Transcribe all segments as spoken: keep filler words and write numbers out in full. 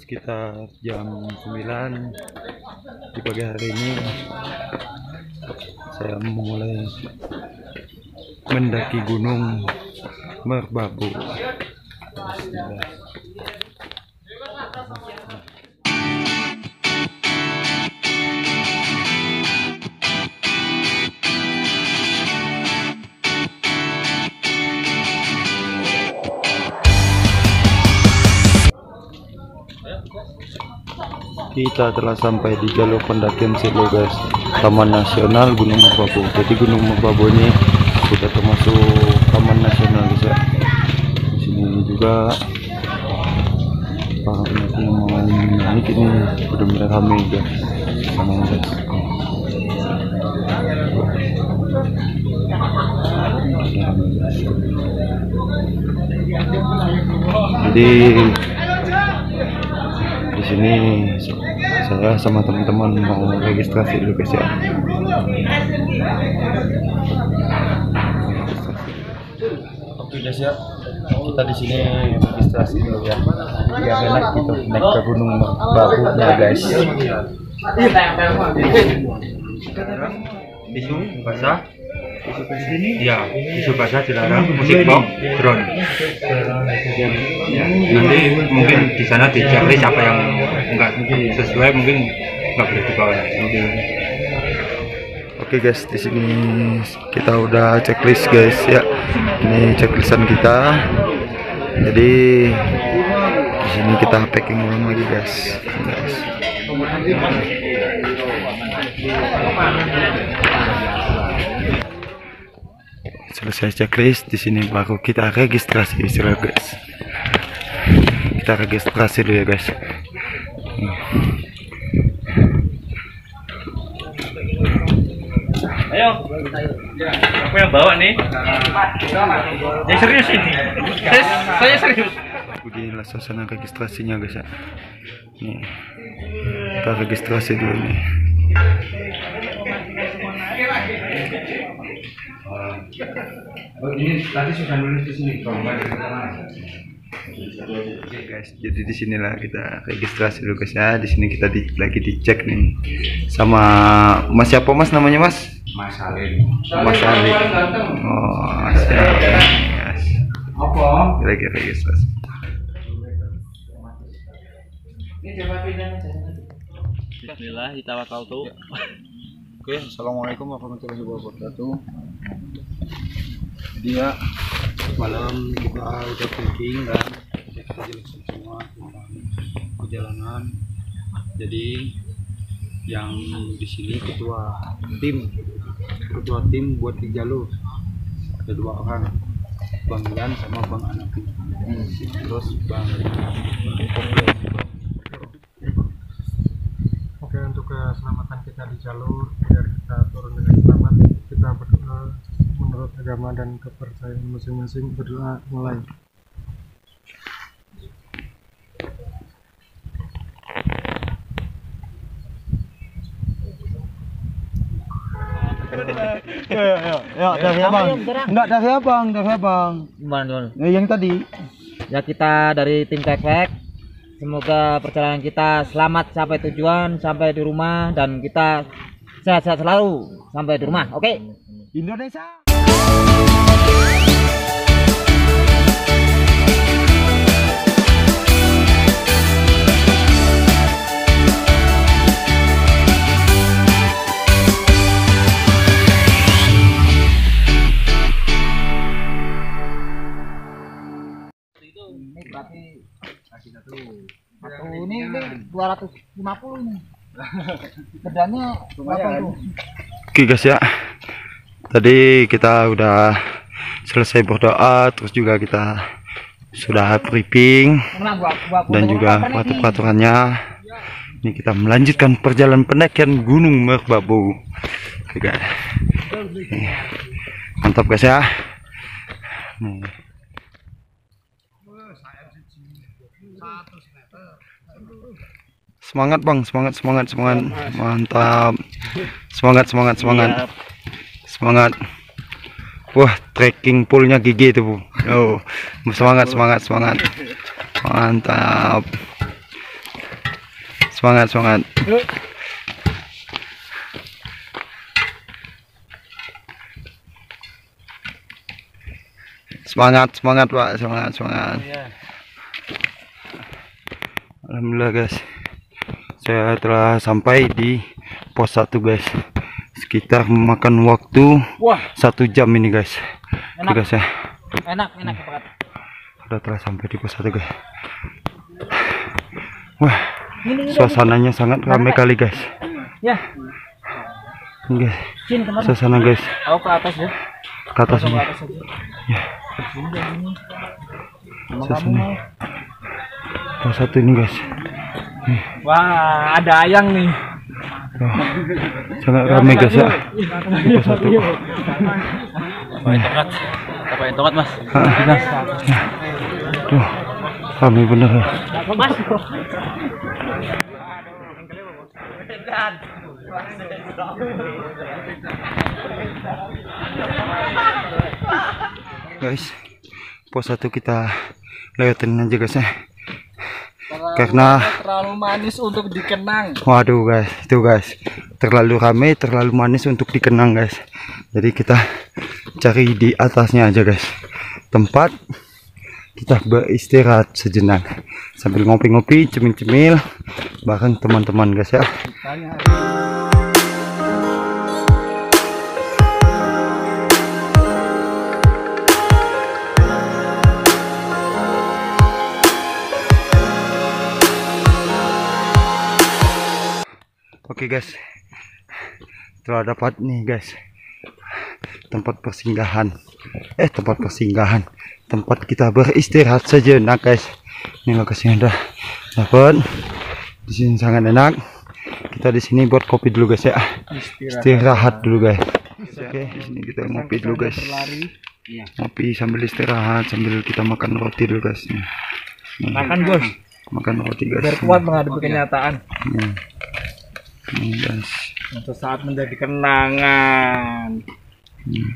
sekitar jam sembilan di pagi hari ini saya memulai mendaki gunung Merbabu. Kita telah sampai di jalur pendakian Selo guys, Taman Nasional Gunung Merbabu. Jadi Gunung Merbabu ini sudah termasuk Taman Nasional guys ya. Di sini juga para pendaki yang mau naik ini benar-benar ramai guys, sama guys. Jadi di sini saya sama teman-teman mau registrasi dulu guys ya. Oke guys ya, kita di sini registrasi dulu ya. Biar enak gitu naik ke Gunung Merbabu ya guys. Isu basah, ya isu basah dilarang, musik box, drone. Nanti mungkin di sana di checklist apa yang enggak sesuai mungkin nggak boleh dibawa. Oke guys, di sini kita udah checklist guys ya. Ini checklistan kita. Jadi di sini kita packing ulang lagi guys. guys. Selesai checklist, di sini baru kita registrasi istilah guys. Kita registrasi dulu ya guys. Ayo, aku yang bawa nih. Yang serius ini. Saya, saya serius. Beginilah suasana registrasinya guys ya. Nih, kita registrasi dulu nih. Oh ini tadi sudah nulis di sini. Oke guys, jadi di sinilah kita registrasi dulu guys ya. Di sini kita di, lagi dicek nih sama Mas siapa Mas namanya Mas? Mas Salim. Mas Salim. Oh, siap guys. Apa? Lagi registrasi. Bismillah, tawakkaltu. Oke, assalamualaikum warahmatullahi wabarakatuh. Jadi ya, malam kita udah packing dan kita jelaskan semua tentang perjalanan. Jadi yang di sini ketua tim, ketua tim buat di jalur ada dua orang, Bang Yan sama Bang Anapi. Hmm. Terus Bang Koplo. Oke, untuk keselamatan kita di jalur biar kita turun dengan selamat, kita berdoa menurut agama dan kepercayaan masing-masing. Berdoa mulai. Ya, ya, ya, ya, dari abang. Enggak dari abang, dari abang. Gimana? Ya, yang tadi. Ya kita dari tim Tekvek. Semoga perjalanan kita selamat sampai tujuan, sampai di rumah, dan kita sehat-sehat selalu sampai di rumah. Oke? Indonesia. Ini berarti satu ini ini dua ratus lima puluh ini. Bedanya berapa tuh? Oke guys ya, tadi kita udah selesai berdoa, terus juga kita sudah briefing dan juga peraturannya. Ini kita melanjutkan perjalanan pendakian Gunung Merbabu. Oke guys, mantap guys ya. Nih. Semangat bang, semangat, semangat, semangat, mantap, semangat, semangat, semangat, semangat. Wah, trekking poolnya gigi itu bu. Oh, semangat, semangat, semangat, mantap. semangat, semangat. Semangat, semangat Pak, semangat, semangat. Alhamdulillah guys, saya telah sampai di pos satu guys. Sekitar memakan waktu Wah, satu jam ini guys. Oke, enak, guys ya, enak, enak banget. sudah telah sampai di pos satu guys. Wah, suasananya sangat ramai kali guys. Ya, Ini guys, sini kemana? suasana guys, Aku ke atas ya. ke atas Ke ini. atas aja. Ya, Sini deh, sini. Sama kamu suasana mau. pos satu ini guys. Wah, ada ayang nih. Oh, sangat ramai guys ya. Di pos satu. Pakai tongkat. Pakai tongkat, Mas. Tuh, ramai bener ya. Mas. Guys, pos satu kita lewatin aja guys ya. Karena terlalu manis untuk dikenang. waduh guys, itu guys, terlalu ramai, terlalu manis untuk dikenang guys. Jadi kita cari di atasnya aja guys, tempat kita beristirahat sejenak sambil ngopi-ngopi, cemil-cemil bareng teman-teman guys ya. Oke guys, telah dapat nih guys tempat persinggahan, eh tempat persinggahan, tempat kita beristirahat sejenak guys. Ini lokasinya udah dapat, di sini sangat enak. Kita di sini buat kopi dulu guys ya, istirahat dulu guys. Oke, di sini kita ngopi dulu guys, ngopi sambil istirahat, sambil kita makan roti dulu guys. Nih. Makan bos, Makan roti guys. biar kuat menghadapi kenyataan. Nih. Nih guys. Untuk saat menjadi kenangan. Hmm.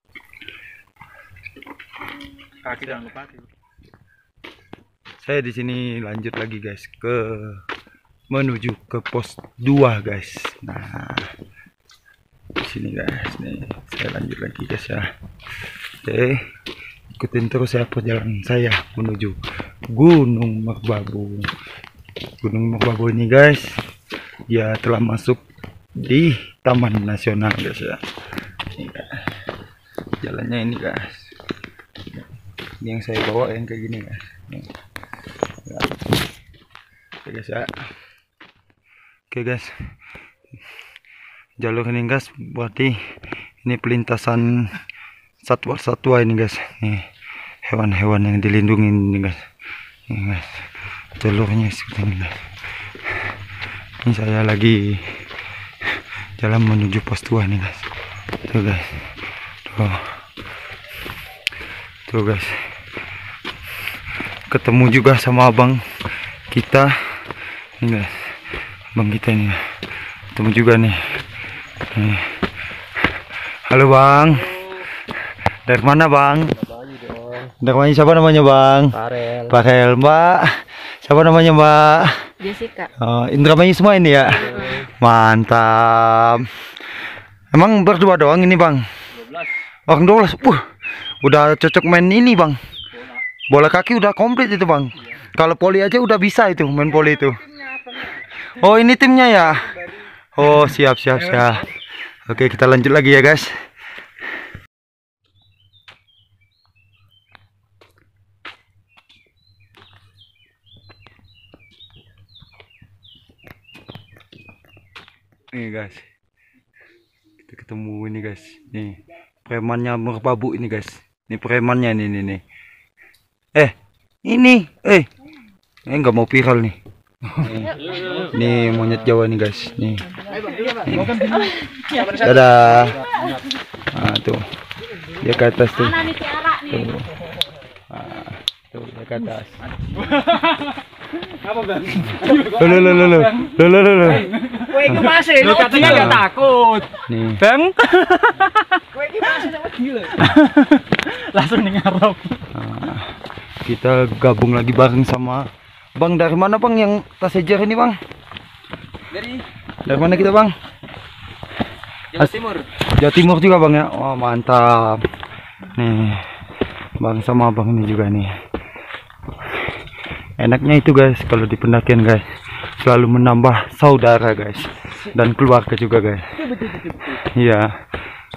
Kaki jangan lupa. Saya di sini lanjut lagi guys ke menuju ke pos dua guys. Nah, di sini guys, nih saya lanjut lagi guys ya. Oke, ikutin terus ya perjalanan saya menuju Gunung Merbabu. Gunung Merbabu ini guys, dia telah masuk di Taman Nasional guys ya. Ini guys, jalannya ini guys. Ini yang saya bawa yang kayak gini guys. Nih. Ya. Oke guys ya. Oke guys, jalur ini guys berarti ini pelintasan satwa-satwa ini guys. Nih hewan-hewan yang dilindungi ini guys. Ini guys, jalurnya seperti ini guys. Ini saya lagi jalan menuju pos dua nih guys. Tuh guys, tuh, tuh guys, ketemu juga sama abang kita ini guys, abang kita ini ketemu juga nih. Nih. Halo bang, dari mana bang? Dari mana, siapa namanya bang? Farel. Farel. Mbak, siapa namanya mbak? Jessica. Oh, Indramayu semua ini ya? Mantap. Emang berdua doang ini bang? Orang dua belas. Wah, udah cocok main ini bang. Bola kaki udah komplit itu bang. Kalau poli aja udah bisa itu main poli itu. Oh ini timnya ya? Oh siap siap siap. Oke kita lanjut lagi ya guys. Nih guys, kita ketemu ini guys. Nih premannya Merbabu ini guys. Ini premannya nih nih nih. Eh ini eh eh nggak mau viral nih. Nih, nih monyet Jawa nih guys. Nih. Nih. Dadah. Nah, tuh dia ke atas tuh. Tuh. Nah, tuh dia ke atas. Apa bang? Lo lo lo lo lo lo lo lo. Kowe iki masih lo katanya enggak takut. Nih. Bang. Kowe iki masih nek wedi lho. Langsung ning ngarep. Nah, kita gabung lagi bareng sama Bang. Dari mana bang yang tas ejer ini bang? Dari Dari mana kita bang? Jawa Timur. Jawa Timur juga bang ya. Wah mantap. Nih bang sama abang ini juga nih. Enaknya itu guys kalau di pendakian guys selalu menambah saudara guys dan keluarga juga guys. Iya.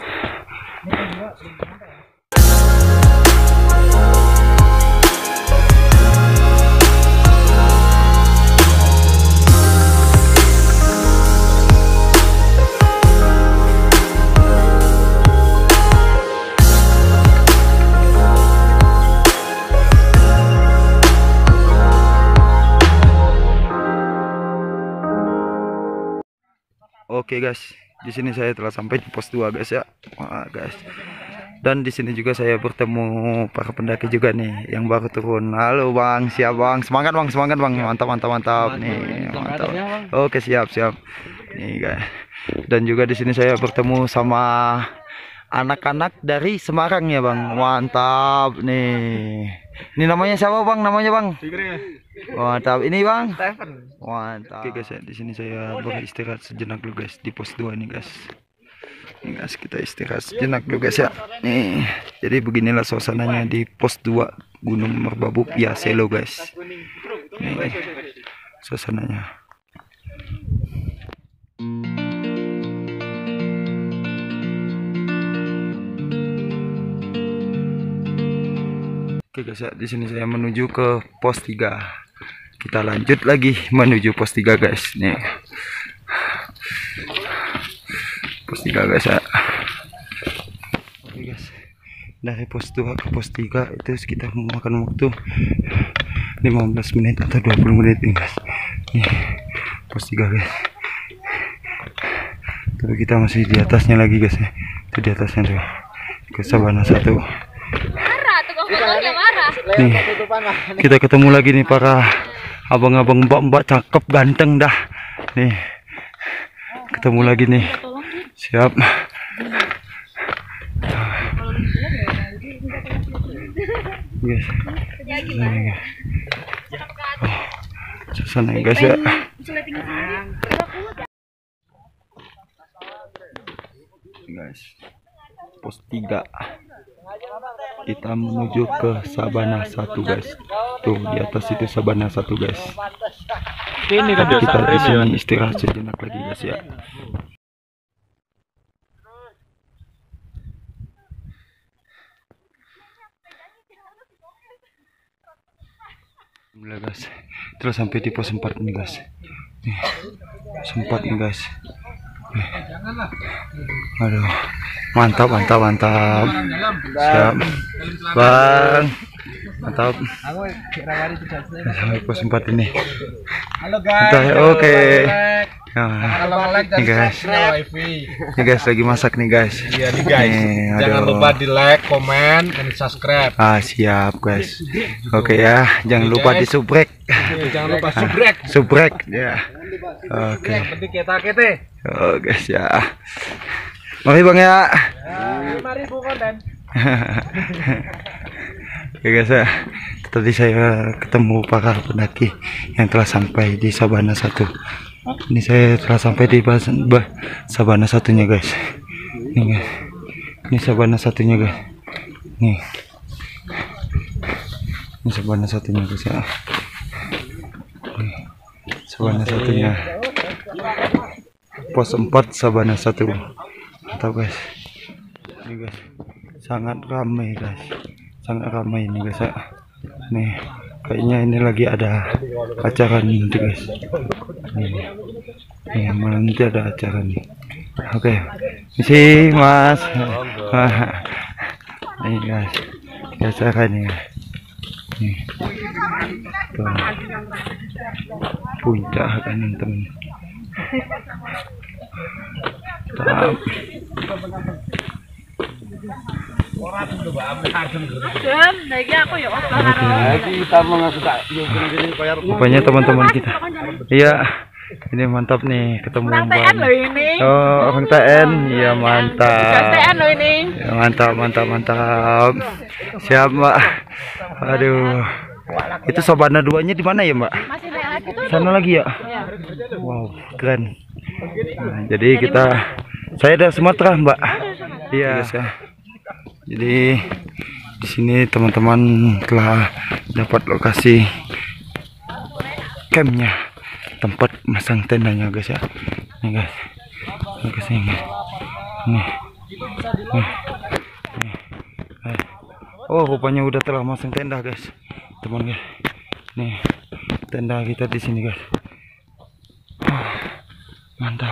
Oke guys, di sini saya telah sampai di pos dua guys ya. Wah guys. Dan di sini juga saya bertemu para pendaki juga nih yang baru turun. Halo Bang, siap Bang. Semangat Bang, semangat Bang. Mantap mantap mantap nih. Mantap. Oke, siap siap. Nih guys. Dan juga di sini saya bertemu sama anak-anak dari Semarang ya Bang. Mantap nih. Ini namanya siapa Bang? Namanya Bang? Mantap. Ini Bang? Mantap. Oke guys ya, di sini saya beristirahat sejenak dulu guys di pos dua nih guys. Nih guys, kita istirahat sejenak dulu guys ya. Nih, jadi beginilah suasananya di pos dua Gunung Merbabu Piaselo guys. Nih, suasananya. Oke guys ya, di sini saya menuju ke pos tiga. Kita lanjut lagi menuju pos tiga guys. Nih. Pos tiga guys ya. Oke guys. Dari pos dua ke pos tiga itu sekitar memakan waktu lima belas menit atau dua puluh menit nih guys. Nih. Pos tiga guys. Tapi kita masih di atasnya lagi guys ya. Itu di atasnya tuh. Ke Sabana satu. Nih, kita ketemu lagi nih para abang-abang mbak-mbak cakep ganteng dah. Nih, ketemu lagi nih. Siap. Guys, ini oh, suasana guys ya. Guys, pos tiga. Kita menuju ke Sabana satu guys. Tuh di atas itu Sabana satu guys. Ini kan kita di sini istirahat sejenak lagi guys ya. Alhamdulillah guys, terus sampai di pos empat nih guys. Nih, sempat nih guys. Nih. Aduh, mantap mantap mantap. Siap Bang, mantap. Sampai pos empat ini. Halo guys. Oke. Nah, nih guys, nih guys lagi masak nih guys. Iya nih guys. Nih, jangan aduh. lupa di like, komen, dan subscribe. Ah siap guys. Oke ya, jangan lupa di subrek. Jangan lupa subrek. Subrek ya. Oke. Yang penting kita kete. Oh guys ya. Mari Bang ya. lima ribu konten. Oke guys ya. Tadi saya ketemu para pendaki yang telah sampai di Sabana satu. Ini saya telah sampai di bah, Sabana satunya guys. Nih guys. Ini Sabana satunya guys. Nih. Ini Sabana satunya guys ya. Nih. Sabana satunya. Pos empat Sabana satu. Mantap guys. Ini guys. Sangat ramai guys. Sangat ramai ini guys ya. Nih. Kayaknya ini lagi ada acara nih guys. Nih, nih malam nanti ada acara nih. Oke, misi mas. Nih guys, acara nih. Nih, tuh. Puncak kan temen. Tam. Rupanya teman-teman kita. Iya, ini mantap nih ketemu Orang T N loh ini. Oh, orang T N. Iya mantap. T N loh ini. Ya, mantap, mantap, mantap. Siap Mbak. Aduh. Itu Sabana duanya di mana ya Mbak? Masih naik Sana lagi ya. Wow, keren. Nah, jadi kita, saya dari Sumatera, Mbak. Iya. Ya. Jadi di sini teman-teman telah dapat lokasi campnya, tempat masang tendanya guys ya. Nih guys, ini guys ini. Nih. Nih. Nih. Oh, rupanya udah telah masang tenda guys, teman guys. Nih, tenda kita di sini guys. Oh, mantap.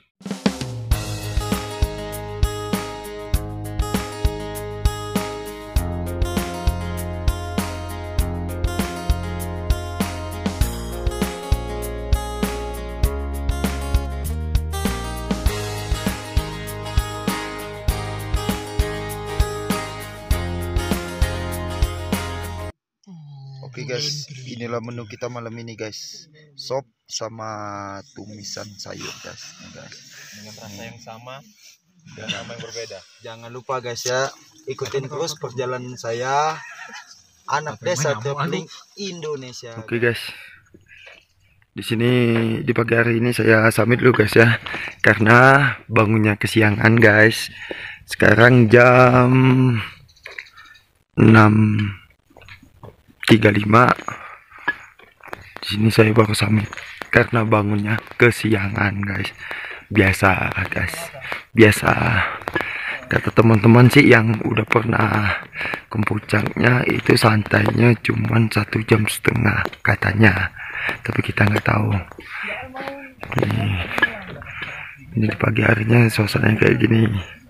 Oke guys, inilah menu kita malam ini guys. Sop sama tumisan sayur guys. Nih, guys. Dengan rasa yang sama dan nama yang berbeda. Jangan lupa guys ya, ikutin terus perjalanan saya, anak desa terpening Indonesia. Oke guys, di sini di pagi hari ini saya samit dulu guys ya, karena bangunnya kesiangan guys. Sekarang jam enam tiga puluh lima. Di sini saya baru samit karena bangunnya kesiangan guys. Biasa guys, biasa. Kata teman-teman sih yang udah pernah ke puncaknya itu santainya cuman satu jam setengah katanya, tapi kita nggak tahu. Ini, ini di pagi harinya suasananya kayak gini.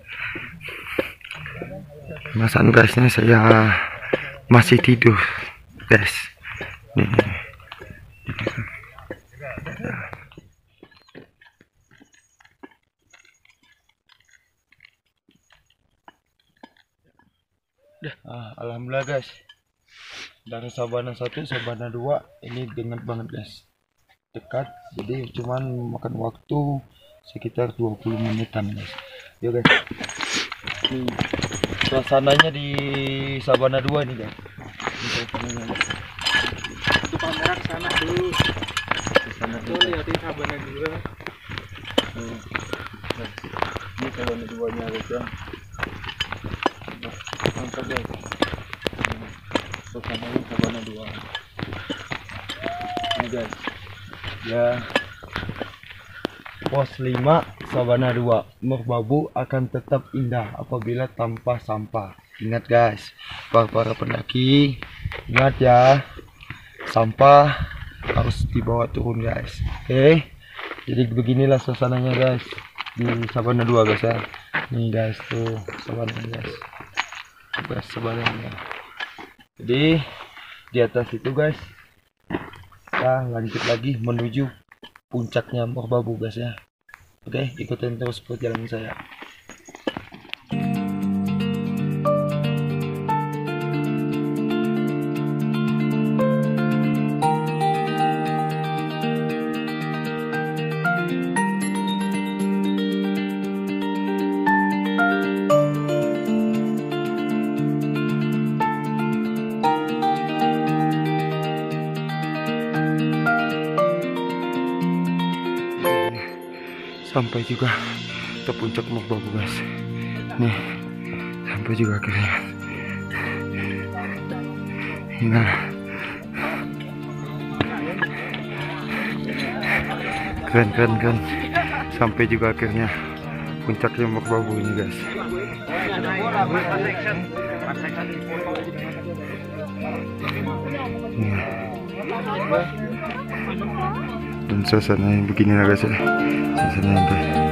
Mas sunrise-nya saya masih tidur guys. Nih. Ah, alhamdulillah guys, dari Sabana satu Sabana dua ini dekat banget guys, dekat, jadi cuman makan waktu sekitar dua puluh menitan guys. Yo guys, ini suasananya di Sabana dua nih guys. Ini suasananya guys. Itu kamera ke sana dulu. Ke sana Tuh lihatin Sabana dua. Nih, guys. Ini Sabana dua nya guys ya. Mantap guys. Suasananya Sabana dua. Ini guys. Ya. Pos lima Sabana dua. Merbabu akan tetap indah apabila tanpa sampah. Ingat guys, para para pendaki, ingat ya, sampah harus dibawa turun guys. Oke. Jadi beginilah suasananya guys di Sabana dua guys ya. Nih guys tuh Sabana guys. Guys Sabana. Jadi di atas itu guys, kita lanjut lagi menuju puncaknya Merbabu guys ya. Oke, ikutin terus perjalanan saya. Sampai juga ke puncak Merbabu guys. Nih, sampai juga akhirnya. Nah, keren keren keren. Sampai juga akhirnya puncaknya Merbabu ini guys. Nih. Dan suasana yang begini lah guys ya. Suasana yang baik.